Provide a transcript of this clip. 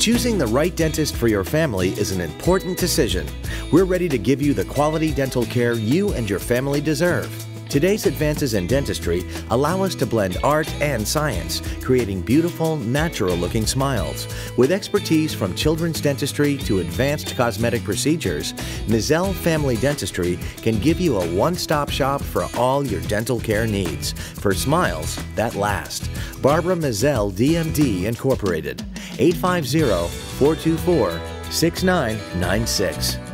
Choosing the right dentist for your family is an important decision. We're ready to give you the quality dental care you and your family deserve. Today's advances in dentistry allow us to blend art and science, creating beautiful, natural-looking smiles. With expertise from children's dentistry to advanced cosmetic procedures, Mizell Family Dentistry can give you a one-stop shop for all your dental care needs, for smiles that last. Barbara Mizell DMD Inc. 850-424-6996.